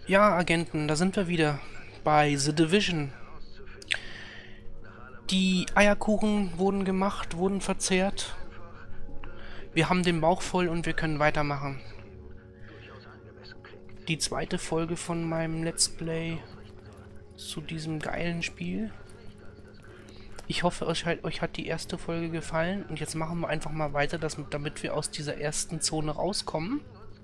Ja, Agenten, da sind wir wieder bei The Division. Die Eierkuchen wurden gemacht, wurden verzehrt. Wir haben den Bauch voll und wir können weitermachen. Die zweite Folge von meinem Let's Play zu diesem geilen Spiel. Ich hoffe, euch hat die erste Folge gefallen und jetzt machen wir einfach mal weiter, damit wir aus dieser ersten Zone rauskommen.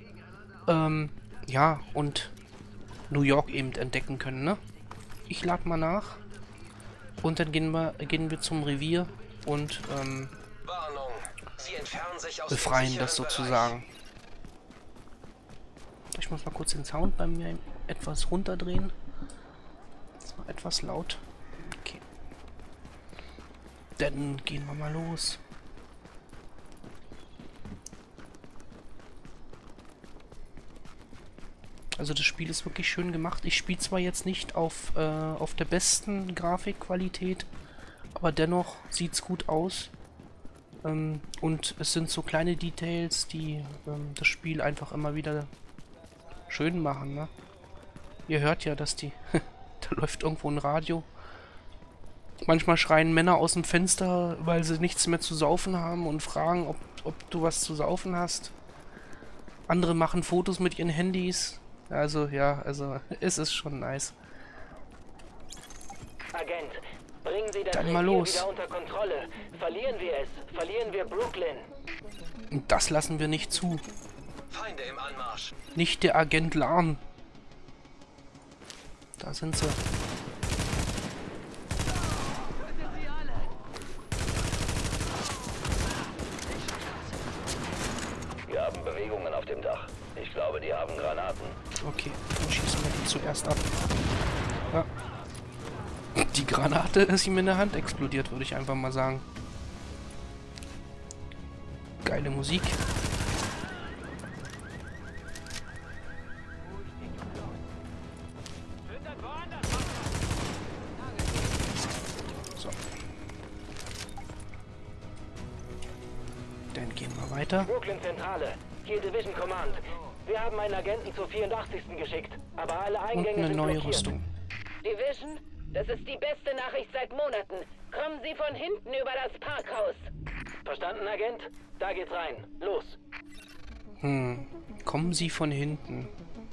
Ja, und New York eben entdecken können, ne? Ich lade mal nach und dann gehen wir zum Revier und Warnung. Sie entfernen sich aus befreien dem das sicheren sozusagen. Ich muss mal kurz den Sound bei mir etwas runterdrehen. Das war etwas laut. Okay. Dann gehen wir mal los. Also das Spiel ist wirklich schön gemacht. Ich spiele zwar jetzt nicht auf der besten Grafikqualität, aber dennoch sieht es gut aus. Und es sind so kleine Details, die das Spiel einfach immer wieder schön machen, ne? Ihr hört ja, dass die... da läuft irgendwo ein Radio. Manchmal schreien Männer aus dem Fenster, weil sie nichts mehr zu saufen haben und fragen, ob du was zu saufen hast. Andere machen Fotos mit ihren Handys. Also, ja, also, es ist schon nice. Agent, bringen Sie das Dann mal Revier los. wieder unter Kontrolle. Verlieren wir es, verlieren wir Brooklyn. Und das lassen wir nicht zu. Feinde im Anmarsch. Nicht der Agent Lahn. Da sind sie. Wir haben Bewegungen auf dem Dach. Ich glaube, die haben Granaten. Okay, dann schießen wir die zuerst ab. Ja. Die Granate ist ihm in der Hand explodiert, würde ich einfach mal sagen. Geile Musik. So. Dann gehen wir weiter. Brooklyn Zentrale, hier Division Command. Wir haben einen Agenten zur 84. geschickt, aber alle Und Eingänge eine sind neue blockiert. Rüstung. Division, das ist die beste Nachricht seit Monaten. Kommen Sie von hinten über das Parkhaus. Verstanden, Agent? Da geht's rein. Los. Kommen Sie von hinten.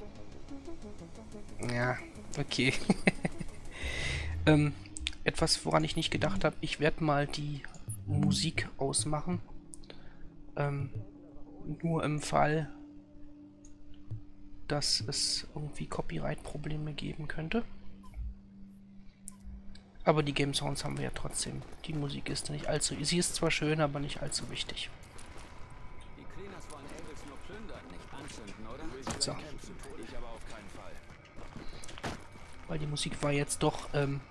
Ja, okay. Etwas, woran ich nicht gedacht habe, ich werde mal die Musik ausmachen. Nur im Fall, dass es irgendwie Copyright-Probleme geben könnte. Aber die Game Sounds haben wir ja trotzdem. Die Musik ist nicht allzu... Sie ist zwar schön, aber nicht allzu wichtig. Die Cleaners wollen Engels nur plündern, nicht anzünden, oder? So. Ich aber auf keinen Fall. Weil die Musik war jetzt doch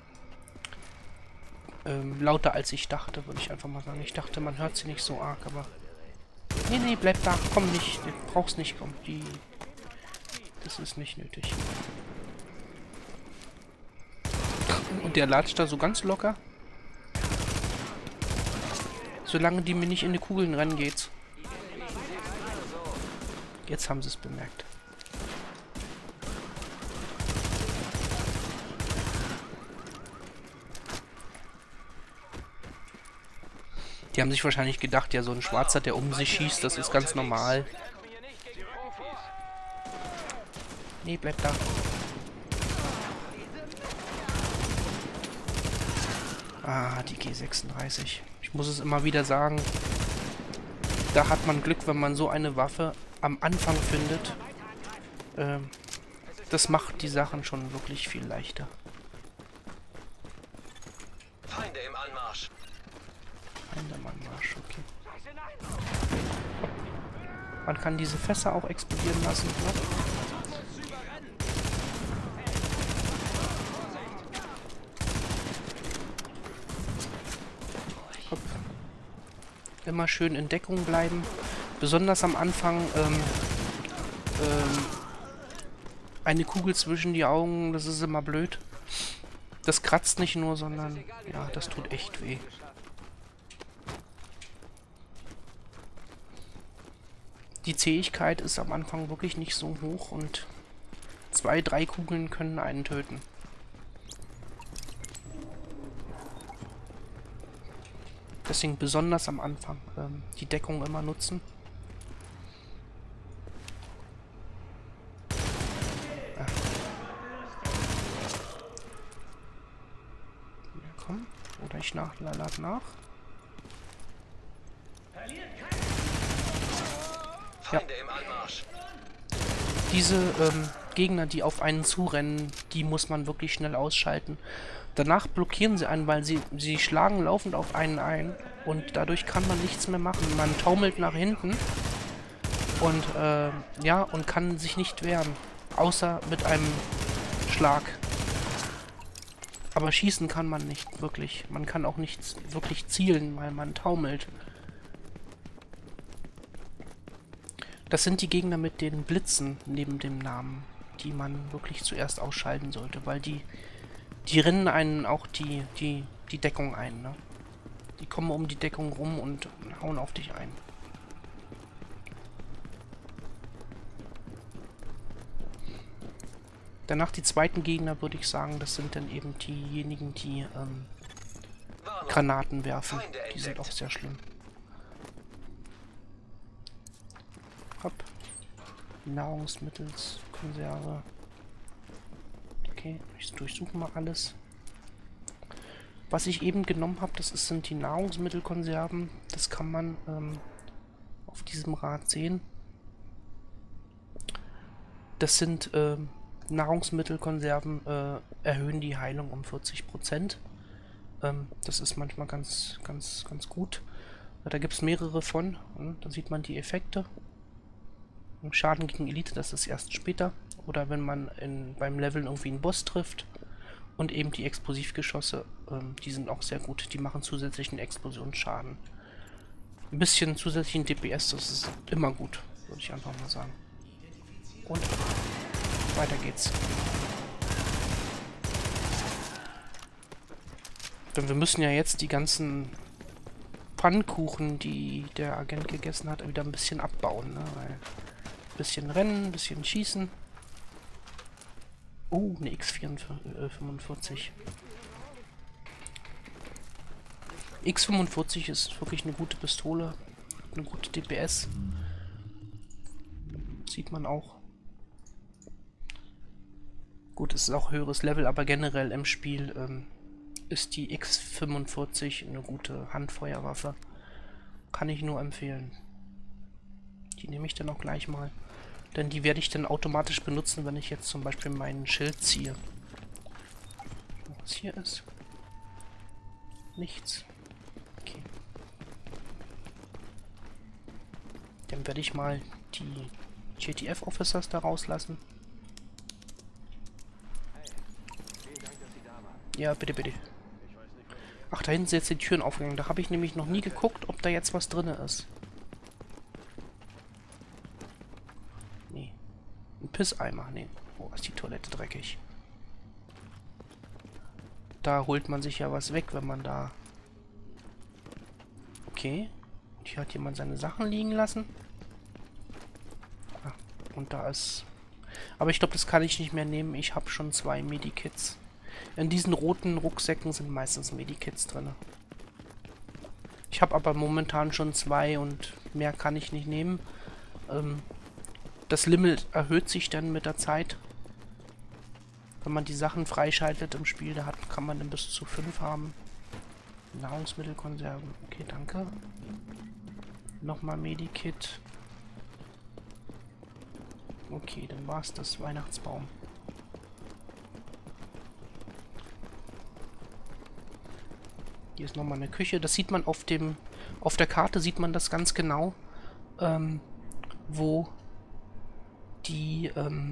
lauter als ich dachte, würde ich einfach mal sagen. Ich dachte, man hört sie nicht so arg, aber... Nee, bleib da. Komm nicht. Du brauchst nicht kommen. Das ist nicht nötig. Und der latscht da so ganz locker. Solange die mir nicht in die Kugeln rennen geht's. Jetzt haben sie es bemerkt. Die haben sich wahrscheinlich gedacht, ja, so ein Schwarzer, der um sich schießt, das ist ganz normal. Nee, bleib da. Ah, die G36. Ich muss es immer wieder sagen. Da hat man Glück, wenn man so eine Waffe am Anfang findet. Das macht die Sachen schon wirklich viel leichter. Feinde im Anmarsch. Marsch, okay. Man kann diese Fässer auch explodieren lassen, ne? Hopp. Immer schön in Deckung bleiben. Besonders am Anfang eine Kugel zwischen die Augen, das ist immer blöd. Das kratzt nicht nur, sondern ja, das tut echt weh. Die Zähigkeit ist am Anfang wirklich nicht so hoch und 2, 3 Kugeln können einen töten. Deswegen besonders am Anfang die Deckung immer nutzen. Ja, komm. Oder ich lade nach. Feinde im Anmarsch. Diese Gegner, die auf einen zurennen, die muss man wirklich schnell ausschalten. Danach blockieren sie einen, weil sie schlagen laufend auf einen ein und dadurch kann man nichts mehr machen. Man taumelt nach hinten und ja, und kann sich nicht wehren, außer mit einem Schlag. Aber schießen kann man nicht wirklich. Man kann auch nicht wirklich zielen, weil man taumelt. Das sind die Gegner mit den Blitzen neben dem Namen, die man wirklich zuerst ausschalten sollte, weil die rennen einen auch die Deckung ein, ne? Die kommen um die Deckung rum und hauen auf dich ein. Danach die zweiten Gegner, würde ich sagen, das sind dann eben diejenigen, die Granaten werfen. Die sind auch sehr schlimm. Hopp. Nahrungsmittelkonserve. Okay, ich durchsuche mal alles. Was ich eben genommen habe, sind die Nahrungsmittelkonserven. Das kann man auf diesem Rad sehen. Das sind Nahrungsmittelkonserven, erhöhen die Heilung um 40%. Das ist manchmal ganz gut. Da gibt es mehrere von. Da sieht man die Effekte. Schaden gegen Elite, das ist erst später. Oder wenn man beim Leveln irgendwie einen Boss trifft. Und eben die Explosivgeschosse, die sind auch sehr gut. Die machen zusätzlichen Explosionsschaden. Ein bisschen zusätzlichen DPS, das ist immer gut, würde ich einfach mal sagen. Und weiter geht's. Denn wir müssen ja jetzt die ganzen Pfannkuchen, die der Agent gegessen hat, wieder ein bisschen abbauen, ne? Weil ein bisschen rennen, ein bisschen schießen. Oh, eine X45. X45 ist wirklich eine gute Pistole. Eine gute DPS. Sieht man auch. Gut, es ist auch höheres Level, aber generell im Spiel ist die X45 eine gute Handfeuerwaffe. Kann ich nur empfehlen. Die nehme ich dann auch gleich mal. Denn die werde ich dann automatisch benutzen, wenn ich jetzt zum Beispiel meinen Schild ziehe. Was hier ist? Nichts. Okay. Dann werde ich mal die GTF-Officers da rauslassen. Ja, bitte, bitte. Ach, da hinten sind jetzt die Türen aufgegangen. Da habe ich nämlich noch nie geguckt, ob da jetzt was drin ist. Nee. Ein Pisseimer. Nee. Oh, ist die Toilette dreckig. Da holt man sich ja was weg, wenn man da... Okay. Hier hat jemand seine Sachen liegen lassen. Ah, und da ist... Aber ich glaube, das kann ich nicht mehr nehmen. Ich habe schon 2 Medikits. In diesen roten Rucksäcken sind meistens Medikits drin. Ich habe aber momentan schon 2 und mehr kann ich nicht nehmen. Das Limit erhöht sich dann mit der Zeit. Wenn man die Sachen freischaltet im Spiel, da kann man dann bis zu 5 haben. Nahrungsmittelkonserven. Okay, danke. Nochmal Medikit. Okay, dann war es das Weihnachtsbaum. Hier ist nochmal eine Küche. Das sieht man auf der Karte sieht man das ganz genau, wo die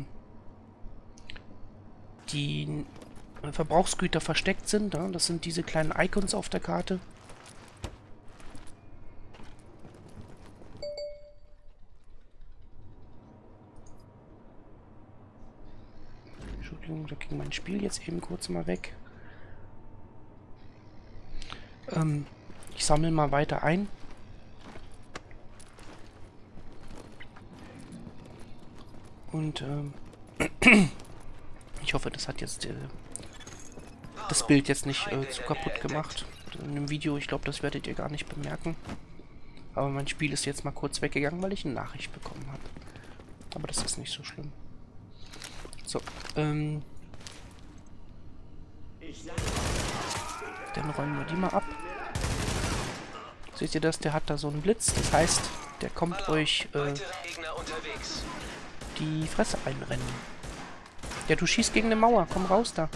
Verbrauchsgüter versteckt sind. Ne? Das sind diese kleinen Icons auf der Karte. Entschuldigung, da ging mein Spiel jetzt eben kurz mal weg. Ich sammle mal weiter ein. Und Ich hoffe, das hat jetzt das Bild jetzt nicht zu kaputt gemacht. In dem Video, ich glaube, das werdet ihr gar nicht bemerken. Aber mein Spiel ist jetzt mal kurz weggegangen, weil ich eine Nachricht bekommen habe. Aber das ist nicht so schlimm. So, dann räumen wir die mal ab. Seht ihr das? Der hat da so einen Blitz. Das heißt, der kommt euch die Fresse einrennen. Ja, du schießt gegen eine Mauer. Komm raus da.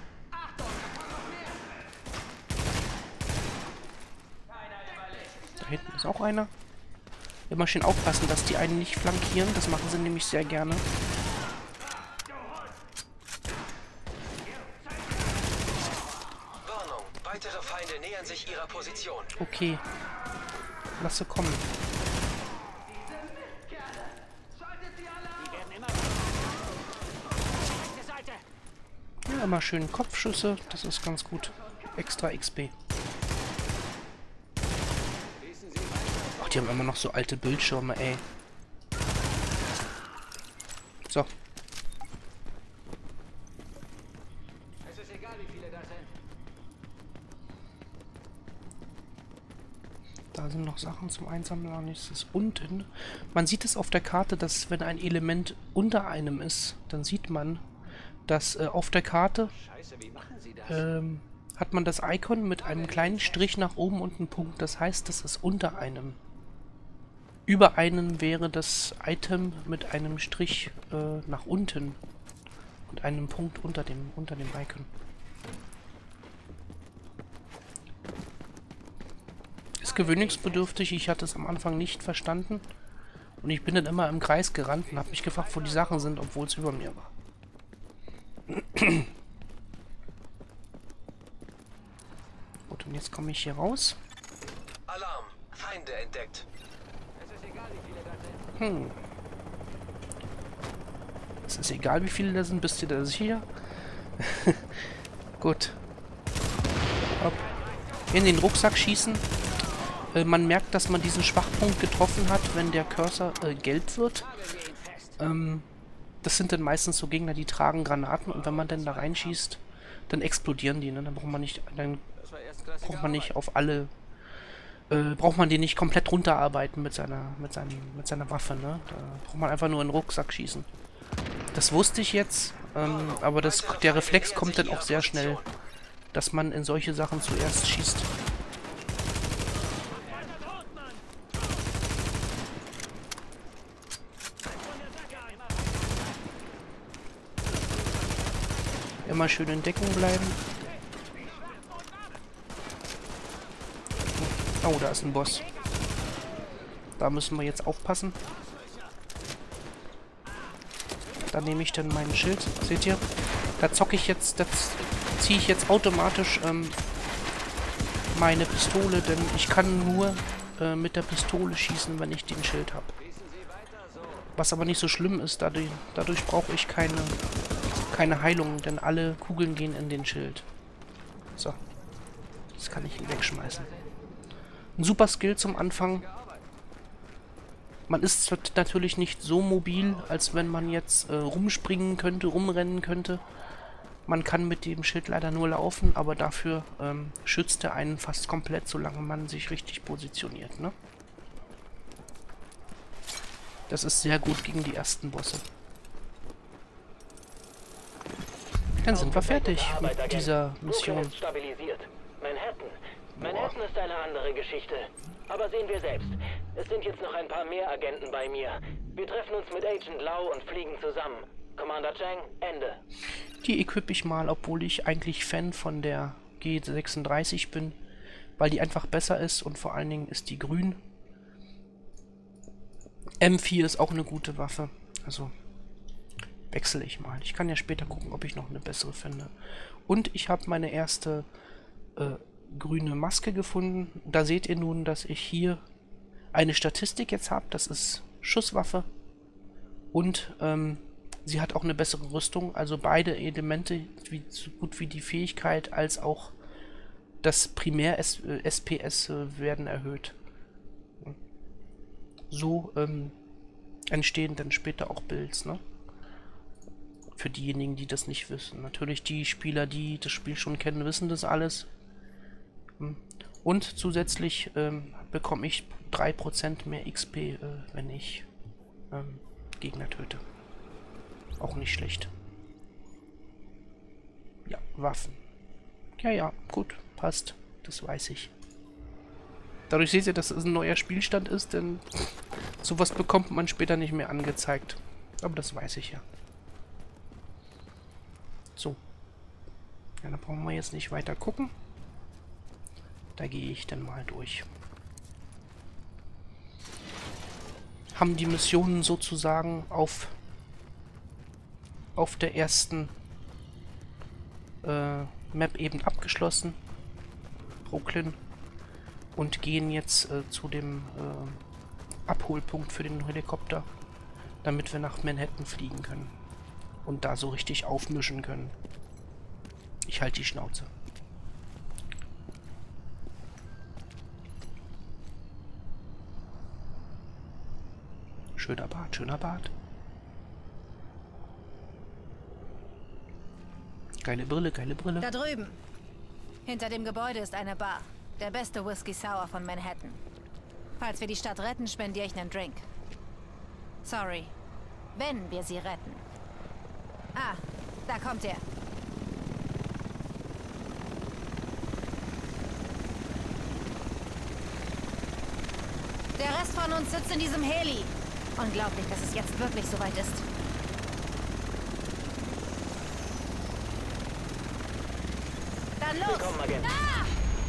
Da hinten ist auch einer. Immer schön aufpassen, dass die einen nicht flankieren. Das machen sie nämlich sehr gerne. Warnung, weitere Feinde nähern sich ihrer Position. Okay. Lass sie kommen. Ja, immer schön Kopfschüsse. Das ist ganz gut. Extra XP. Ach, die haben immer noch so alte Bildschirme, ey. So. Es ist egal, wie viele da sind. Da sind noch Sachen zum Einsammeln. Und es ist unten. Man sieht es auf der Karte, dass wenn ein Element unter einem ist, dann sieht man, dass auf der Karte Scheiße, wie machen Sie das? hat man das Icon mit einem kleinen Strich nach oben und einem Punkt. Das heißt, das ist unter einem. Über einem wäre das Item mit einem Strich nach unten und einem Punkt unter dem Icon. Ist gewöhnungsbedürftig. Ich hatte es am Anfang nicht verstanden. Und ich bin dann immer im Kreis gerannt und habe mich gefragt, wo die Sachen sind, obwohl es über mir war. Gut, und jetzt komme ich hier raus. Alarm, Feinde entdeckt. Es ist egal, wie viele da sind. Es ist egal, wie viele da sind. Bist du da sicher? Gut. Hopp. In den Rucksack schießen. Man merkt, dass man diesen Schwachpunkt getroffen hat, wenn der Cursor gelb wird. Das sind dann meistens so Gegner, die tragen Granaten. Und wenn man dann da reinschießt, dann explodieren die. Ne? Dann braucht man nicht auf alle... braucht man den nicht komplett runterarbeiten mit seiner Waffe. Ne? Da braucht man einfach nur in den Rucksack schießen. Das wusste ich jetzt, aber der Reflex kommt dann auch sehr schnell, dass man in solche Sachen zuerst schießt. Immer schön in Deckung bleiben. Oh, da ist ein Boss. Da müssen wir jetzt aufpassen. Da nehme ich dann meinen Schild. Seht ihr? Da zocke ich jetzt, ziehe ich jetzt automatisch meine Pistole, denn ich kann nur mit der Pistole schießen, wenn ich den Schild habe. Was aber nicht so schlimm ist, dadurch brauche ich keine Heilung, denn alle Kugeln gehen in den Schild. So. Das kann ich ihn wegschmeißen. Ein super Skill zum Anfang. Man ist natürlich nicht so mobil, als wenn man jetzt rumspringen könnte, rumrennen könnte. Man kann mit dem Schild leider nur laufen, aber dafür schützt er einen fast komplett, solange man sich richtig positioniert, ne? Das ist sehr gut gegen die ersten Bosse. Dann sind wir fertig mit dieser Mission. Manhattan ist eine andere Geschichte. Aber sehen wir selbst. Es sind jetzt noch ein paar mehr Agenten bei mir. Wir treffen uns mit Agent Lau und fliegen zusammen. Commander Chang, Ende. Die equipe ich mal, obwohl ich eigentlich Fan von der G36 bin, weil die einfach besser ist und vor allen Dingen ist die grün. M4 ist auch eine gute Waffe, also wechsle ich mal. Ich kann ja später gucken, ob ich noch eine bessere finde. Und ich habe meine erste grüne Maske gefunden. Da seht ihr nun, dass ich hier eine Statistik jetzt habe. Das ist Schusswaffe und sie hat auch eine bessere Rüstung. Also beide Elemente, so gut wie die Fähigkeit als auch das Primär-SPS werden erhöht. So entstehen dann später auch Builds, ne? für diejenigen, die das nicht wissen. Natürlich die Spieler, die das Spiel schon kennen, wissen das alles. Und zusätzlich bekomme ich 3% mehr XP, wenn ich Gegner töte. Auch nicht schlecht. Ja, Waffen. Ja, gut, passt. Das weiß ich. Dadurch seht ihr, dass es ein neuer Spielstand ist, denn sowas bekommt man später nicht mehr angezeigt. Aber das weiß ich ja. So. Ja, da brauchen wir jetzt nicht weiter gucken. Da gehe ich dann mal durch. Haben die Missionen sozusagen auf der ersten Map eben abgeschlossen. Brooklyn. Und gehen jetzt zu dem Abholpunkt für den Helikopter, damit wir nach Manhattan fliegen können. Und da so richtig aufmischen können. Ich halte die Schnauze. Schöner Bart, schöner Bart. Geile Brille, geile Brille. Da drüben. Hinter dem Gebäude ist eine Bar. Der beste Whisky Sour von Manhattan. Falls wir die Stadt retten, spendiere ich einen Drink. Sorry. Wenn wir sie retten. Ah, da kommt er. Der Rest von uns sitzt in diesem Heli. Unglaublich, dass es jetzt wirklich soweit ist. Dann los! Willkommen, Agent. Ah!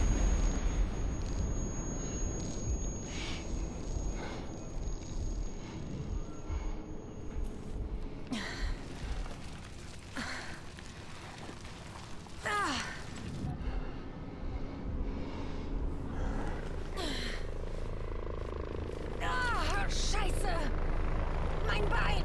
Scheiße! Mein Bein!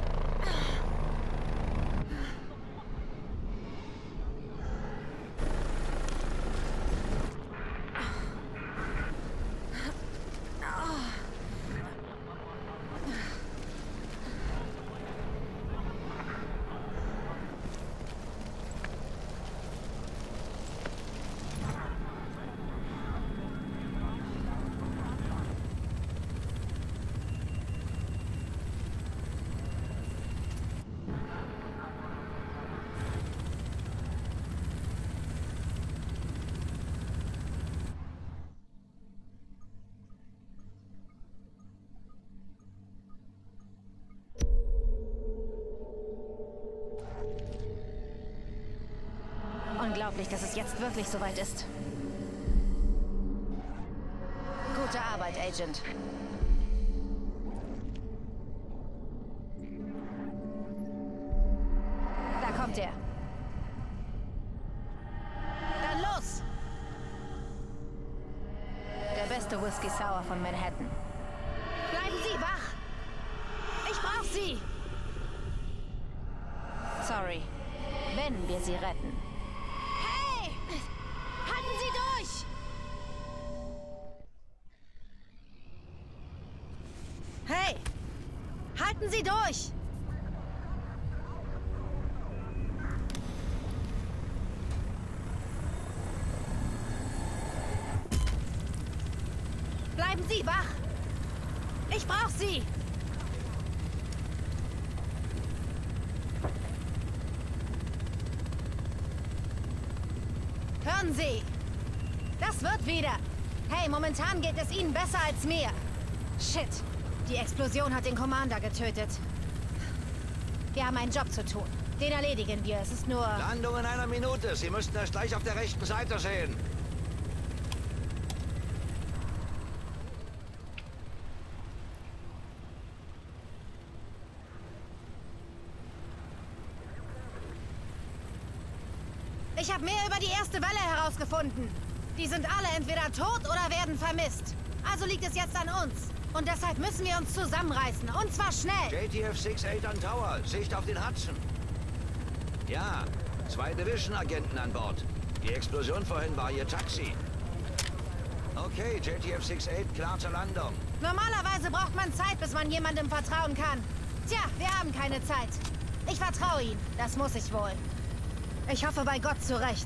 Unglaublich, dass es jetzt wirklich soweit ist. Gute Arbeit, Agent. Da kommt er. Dann los! Der beste Whisky Sour von Manhattan. Bleiben Sie wach! Ich brauche Sie! Sorry. Wenn wir sie retten. Hey! Halten Sie durch! Hey! Halten Sie durch! Bleiben Sie wach! Ich brauche Sie! Hören Sie! Das wird wieder! Hey, momentan geht es Ihnen besser als mir! Shit! Die Explosion hat den Commander getötet. Wir haben einen Job zu tun. Den erledigen wir. Es ist nur... Landung in 1 Minute. Sie müssten es gleich auf der rechten Seite sehen. Ich habe mehr über die erste Welle herausgefunden. Die sind alle entweder tot oder werden vermisst. Also liegt es jetzt an uns. Und deshalb müssen wir uns zusammenreißen. Und zwar schnell. JTF 68 an Tower. Sicht auf den Hudson. Ja, 2 Division-Agenten an Bord. Die Explosion vorhin war ihr Taxi. Okay, JTF 68 klar zur Landung. Normalerweise braucht man Zeit, bis man jemandem vertrauen kann. Tja, wir haben keine Zeit. Ich vertraue ihm. Das muss ich wohl. Ich hoffe bei Gott zurecht.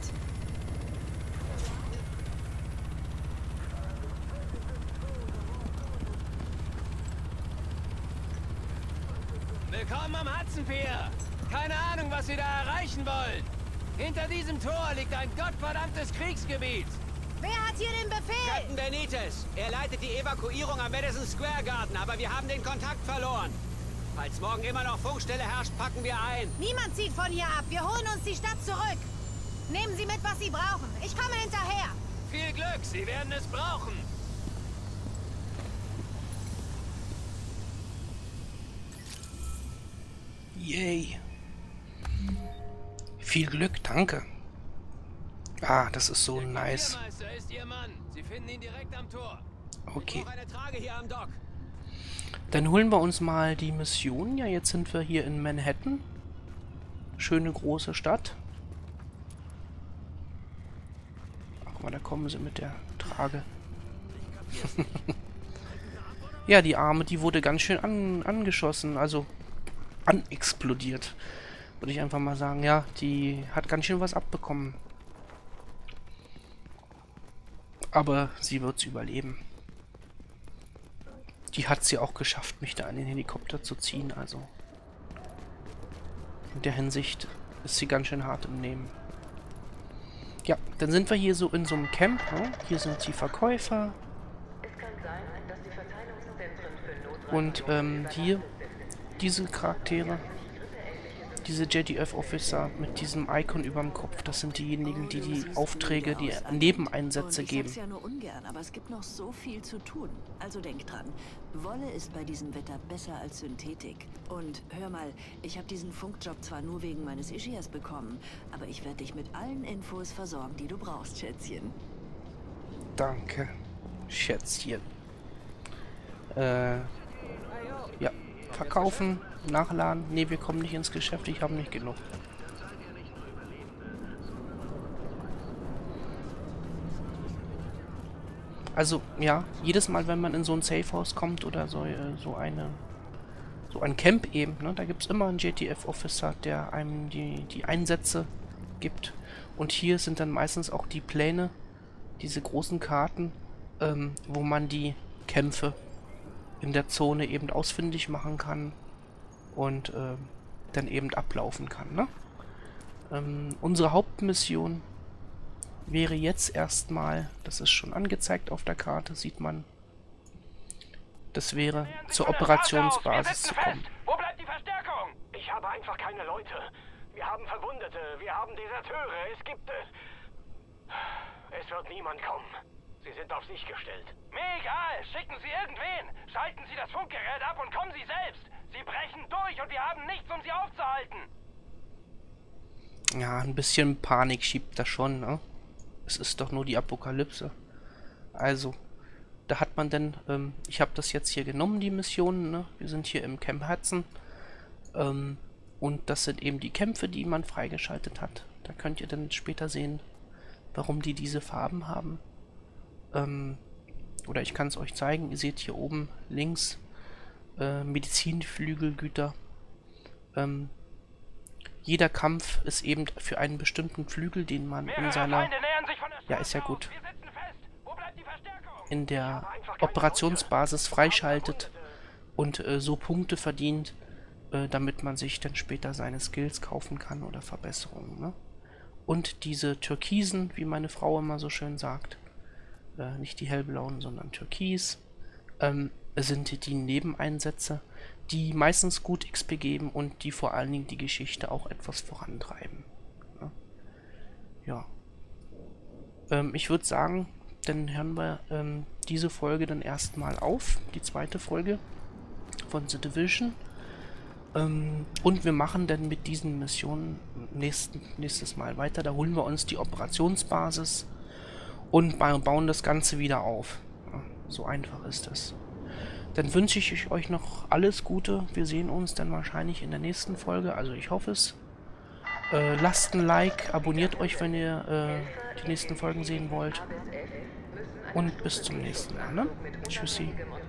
Willkommen am Hudson Pier. Keine Ahnung, was Sie da erreichen wollen. Hinter diesem Tor liegt ein gottverdammtes Kriegsgebiet. Wer hat hier den Befehl? Captain Benitez. Er leitet die Evakuierung am Madison Square Garden, aber wir haben den Kontakt verloren. Falls morgen immer noch Funkstelle herrscht, packen wir ein. Niemand zieht von hier ab. Wir holen uns die Stadt zurück. Nehmen Sie mit, was Sie brauchen. Ich komme hinterher. Viel Glück, Sie werden es brauchen. Yay. Viel Glück, danke. Ah, das ist so nice. Bürgermeister ist Ihr Mann. Sie finden ihn direkt am Tor. Okay. Ich brauche eine Trage hier am Dock. Dann holen wir uns mal die Mission. Ja, jetzt sind wir hier in Manhattan. Schöne große Stadt. Ach, guck mal, da kommen sie mit der Trage. Ja, die Arme, die wurde ganz schön angeschossen. Also anexplodiert. Würde ich einfach mal sagen. Ja, die hat ganz schön was abbekommen. Aber sie wird's überleben. Die hat sie auch geschafft, mich da an den Helikopter zu ziehen, also. In der Hinsicht ist sie ganz schön hart im Nehmen. Ja, dann sind wir hier so in so einem Camp, ne? Hier sind die Verkäufer. Und hier diese Charaktere, diese JTF-Officer mit diesem Icon überm Kopf, das sind diejenigen, die die Aufträge, die Nebeneinsätze geben. Ich sag's ja nur ungern, aber es gibt noch so viel zu tun. Also denk dran, Wolle ist bei diesem Wetter besser als Synthetik. Und hör mal, ich habe diesen Funkjob zwar nur wegen meines Ischias bekommen, aber ich werde dich mit allen Infos versorgen, die du brauchst, Schätzchen. Danke, Schätzchen. Ja, verkaufen, nachladen. Ne, wir kommen nicht ins Geschäft, ich habe nicht genug. Also, ja, jedes Mal, wenn man in so ein Safehouse kommt oder so ein Camp eben, ne, da gibt es immer einen JTF-Officer, der einem die Einsätze gibt. Und hier sind dann meistens auch die Pläne, diese großen Karten, wo man die Kämpfe in der Zone eben ausfindig machen kann und dann eben ablaufen kann, ne? Unsere Hauptmission wäre jetzt erstmal, das ist schon angezeigt auf der Karte, sieht man, das wäre zur Operationsbasis zu kommen. Wo bleibt die Verstärkung? Ich habe einfach keine Leute. Wir haben Verwundete, wir haben Deserteure, es wird niemand kommen. Sie sind auf sich gestellt. Mir egal, schicken Sie irgendwen. Schalten Sie das Funkgerät ab und kommen Sie selbst. Sie brechen durch und wir haben nichts, um Sie aufzuhalten. Ja, ein bisschen Panik schiebt das schon, ne? Es ist doch nur die Apokalypse. Also, da hat man denn, ich habe das jetzt hier genommen, die Missionen, ne? Wir sind hier im Camp Hudson. Und das sind eben die Kämpfe, die man freigeschaltet hat. Da könnt ihr dann später sehen, warum die diese Farben haben. Oder ich kann es euch zeigen. Ihr seht hier oben links Medizinflügelgüter. Jeder Kampf ist eben für einen bestimmten Flügel, den man in seiner... Ja, ist ja gut. In der Operationsbasis freischaltet und so Punkte verdient, damit man sich dann später seine Skills kaufen kann oder Verbesserungen, ne? Und diese Türkisen, wie meine Frau immer so schön sagt, nicht die hellblauen, sondern türkis, sind die Nebeneinsätze, die meistens gut XP geben und die vor allen Dingen die Geschichte auch etwas vorantreiben. Ja. Ich würde sagen, dann hören wir diese Folge dann erstmal auf, die zweite Folge von The Division. Und wir machen dann mit diesen Missionen nächstes Mal weiter. Da holen wir uns die Operationsbasis und bauen das Ganze wieder auf. Ja, so einfach ist das. Dann wünsche ich euch noch alles Gute. Wir sehen uns dann wahrscheinlich in der nächsten Folge. Also ich hoffe es. Lasst ein Like, abonniert euch, wenn ihr die nächsten Folgen sehen wollt. Und bis zum nächsten Mal. Ne? Tschüssi.